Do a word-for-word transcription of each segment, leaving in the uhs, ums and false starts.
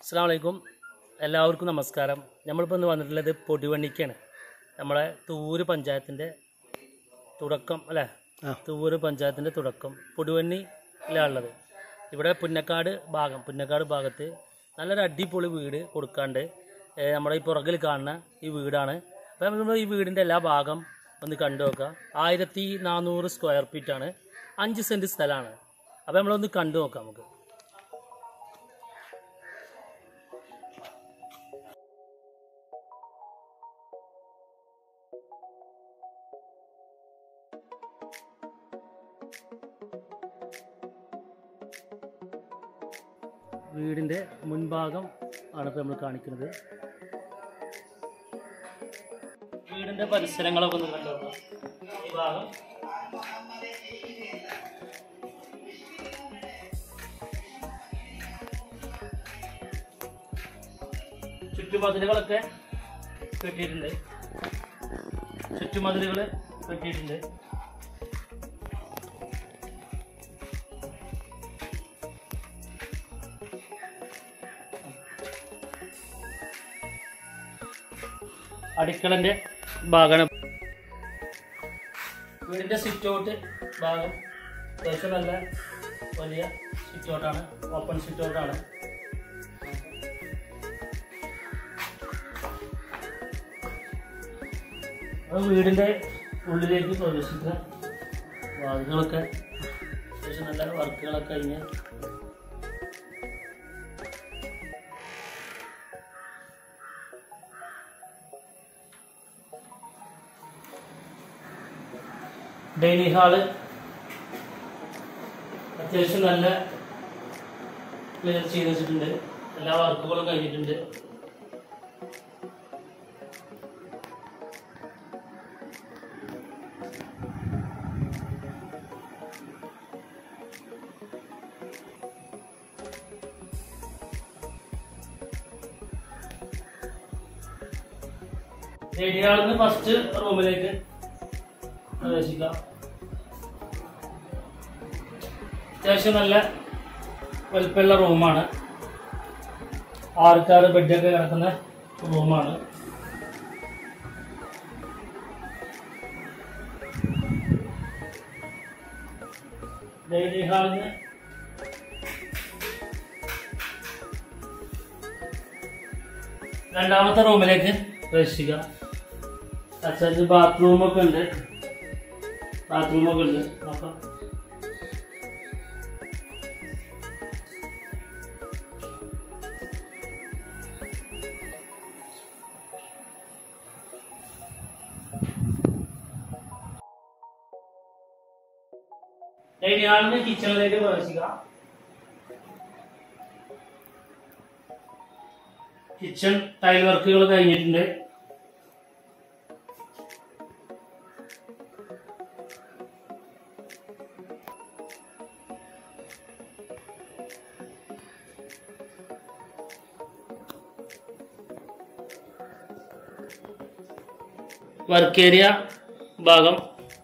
അസ്സലാമു അലൈക്കും. എല്ലാവർക്കും നമസ്കാരം. നമ്മളിപ്പോൾ ഇന്ന് വന്നിട്ടുള്ളത് പൊടിവണ്ണിക്കാണ്. നമ്മളെ തൂര് പഞ്ചായത്തിൻ്റെ തുടക്കം അല്ലേ? തൂര് പഞ്ചായത്തിൻ്റെ തുടക്കം പൊടിവണ്ണിയിലാണുള്ളത്. ഇവിടെ പുന്നക്കാട് ഭാഗം പുന്നക്കാട് ഭാഗത്ത് നല്ലൊരു അടിപൊളി വീട് കൊടുക്കാണ്ട് നമ്മുടെ ഈ പുറകിൽ കാണുന്ന ഈ വീടാണ്. അപ്പോൾ നമ്മൾ ഈ വീടിൻ്റെ എല്ലാ ഭാഗം ഒന്ന് കണ്ടു നോക്കുക. ആയിരത്തി നാനൂറ് സ്ക്വയർ ഫീറ്റാണ്, അഞ്ച് സെൻറ്റ് സ്ഥലമാണ്. അപ്പോൾ നമ്മളൊന്ന് കണ്ടു നോക്കാം. നമുക്ക് വീടിൻ്റെ മുൻഭാഗം ആണ് ഇപ്പോൾ നമ്മൾ കാണിക്കുന്നത്. വീടിൻ്റെ പരിസരങ്ങളൊക്കെ ഒന്ന് കണ്ടു. ഈ ഭാഗം ചുറ്റുമതിലുകളൊക്കെ കെട്ടിയിട്ടുണ്ട്. ചുറ്റുമതിലുകൾ കെട്ടിയിട്ടുണ്ട്. അടുക്കളൻ്റെ ഭാഗമാണ്. വീടിൻ്റെ സിറ്റ് ഔട്ട് ഭാഗം അത്യാവശ്യം നല്ല വലിയ സിറ്റ് ഔട്ടാണ്, ഓപ്പൺ സിറ്റ് ഔട്ടാണ്. വീടിൻ്റെ ഉള്ളിലേക്ക് പ്രവേശിക്കുന്ന വാതിലുകളൊക്കെ അത്യാവശ്യം നല്ല വർക്കുകളൊക്കെ കഴിഞ്ഞ് ഡൈനിങ് ഹാള് അത്യാവശ്യം നല്ല ക്ലിയർ ചെയ്ത് വെച്ചിട്ടുണ്ട്. എല്ലാ വർക്കുകളും കഴിഞ്ഞിട്ടുണ്ട്. ഡൈനിങ് ഹാളിൽ നിന്ന് ഫസ്റ്റ് റൂമിലേക്ക് പ്രവേശിക്കാം. അത്യാവശ്യം നല്ല വലുപ്പമുള്ള റൂമാണ്. ആൾക്കാർ ബെഡൊക്കെ കിടക്കുന്ന റൂമാണ്. ഡൈനിങ് ഹാളിന് രണ്ടാമത്തെ റൂമിലേക്ക് പ്രവേശിക്കാം. അച്ഛന് ബാത്റൂമൊക്കെ ഉണ്ട്. ബാത്റൂമൊക്കെ ഉണ്ട് നോക്കാം. ഡൈനിങ് ഹാളിന് കിച്ചണിലേക്ക് പ്രവേശിക്കാം. കിച്ചൺ ടൈൽ വർക്കുകൾ കഴിഞ്ഞിട്ടുണ്ട്. വർക്ക് ഏരിയ ഭാഗം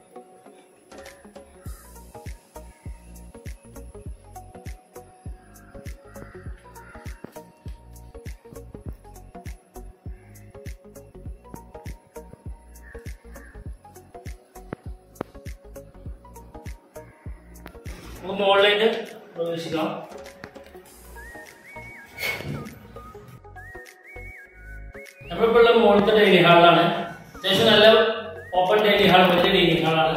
മുകളിലേക്ക് പ്രവേശിക്കാം. നമ്മളിപ്പോൾ ഉള്ള മുകളിലത്തെ ഡൈനിങ് ഹാളാണ്. അത്യാവശ്യം നല്ല ഓപ്പൺ ഡൈനിങ് ഹാൾ, വലിയ ഡൈനിങ് ഹാളാണ്.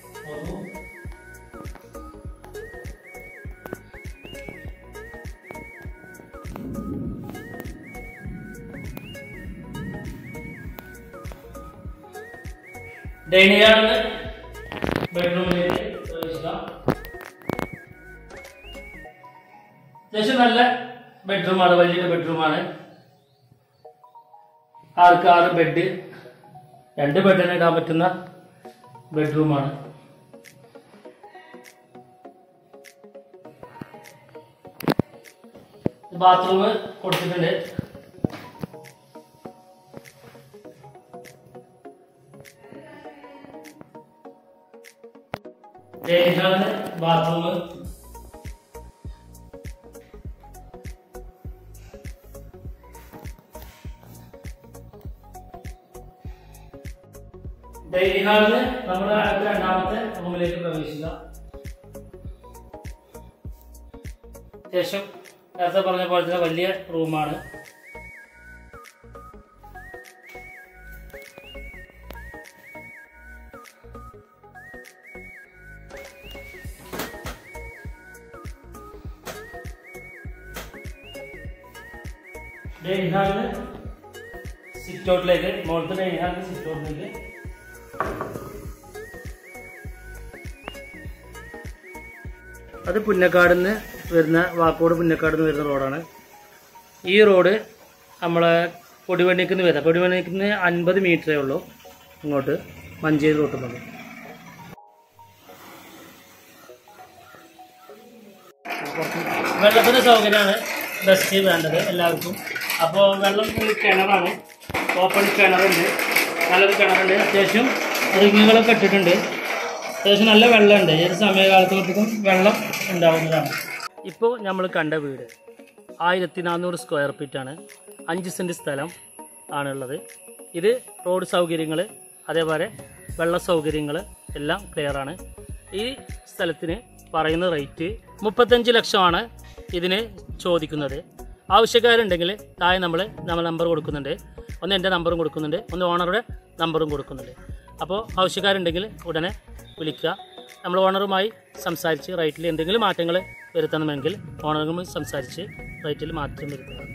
ഡൈനിങ് ഹാളിന് ബെഡ്റൂമിലേക്ക് പ്രവേശിക്കാം. അത്യാവശ്യം നല്ല ബെഡ്റൂമാണ്, വലിയ ബെഡ്റൂമാണ്. ആർക്ക് ആറ് ബെഡ്, രണ്ട് ബെഡിന് ഇടാൻ പറ്റുന്ന ബെഡ്റൂമാണ്. ബാത്റൂം കൊടുത്തിട്ടുണ്ട്. ബാത്റൂം ഡൈനിങ് ഹാളിന് നമ്മുടെ രണ്ടാമത്തെ റൂമിലേക്ക് പ്രവേശിക്കാം. ശേഷം നേരത്തെ പറഞ്ഞ പോലെ തന്നെ വലിയ റൂമാണ്. ഡൈനിങ് ഹാളിന് സിറ്റ് ഔട്ടിലേക്ക് മുകളിലത്തെ ഡൈനിങ് ഹാളിന് സിറ്റ് ഔട്ടിലേക്ക് അത് പുന്നക്കാട് നിന്ന് വരുന്ന വാക്കോട് പുന്നക്കാട് നിന്ന് വരുന്ന റോഡാണ്. ഈ റോഡ് നമ്മളെ പൊടിവണ്ണിക്ക് നിന്ന് വരുന്നത്. പൊടിവണ്ണിക്ക് നിന്ന് അൻപത് മീറ്ററേ ഉള്ളൂ ഇങ്ങോട്ട് മഞ്ചേരി റോട്ടുള്ളത്. വെള്ളത്തിൻ്റെ സൗകര്യമാണ് ബെസ്റ്റ് വേണ്ടത് എല്ലാവർക്കും. അപ്പോൾ വെള്ളം കിണറാണ്, ഓപ്പൺ കിണറുണ്ട്, നല്ലൊരു കിണറുണ്ട്. അത്യാവശ്യം റിങ്ങുകളൊക്കെ ഇട്ടിട്ടുണ്ട്. അത്യാവശ്യം നല്ല വെള്ളമുണ്ട്. ഏത് സമയകാലത്തോട്ടും വെള്ളം ഉണ്ടാവുന്നതാണ്. ഇപ്പോൾ നമ്മൾ കണ്ട വീട് ആയിരത്തി നാനൂറ് സ്ക്വയർ ഫീറ്റാണ്. അഞ്ച് സെൻറ്റ് സ്ഥലം ആണുള്ളത്. ഇത് റോഡ് സൗകര്യങ്ങൾ അതേപോലെ വെള്ള സൗകര്യങ്ങൾ എല്ലാം ക്ലിയറാണ്. ഈ സ്ഥലത്തിന് പറയുന്ന റേറ്റ് മുപ്പത്തഞ്ച് ലക്ഷമാണ് ഇതിന് ചോദിക്കുന്നത്. ആവശ്യക്കാരുണ്ടെങ്കിൽ താഴെ നമ്മൾ നമ്മൾ നമ്പർ കൊടുക്കുന്നുണ്ട്. ഒന്ന് എൻ്റെ നമ്പറും കൊടുക്കുന്നുണ്ട്, ഒന്ന് ഓണറുടെ നമ്പറും കൊടുക്കുന്നുണ്ട്. അപ്പോൾ ആവശ്യക്കാരുണ്ടെങ്കിൽ ഉടനെ വിളിക്കുക. നമ്മൾ ഓണറുമായി സംസാരിച്ച് റേറ്റിൽ എന്തെങ്കിലും മാറ്റങ്ങൾ വരുത്തണമെങ്കിൽ ഓണറുമായി സംസാരിച്ച് റേറ്റിൽ മാറ്റം വരുത്തുക.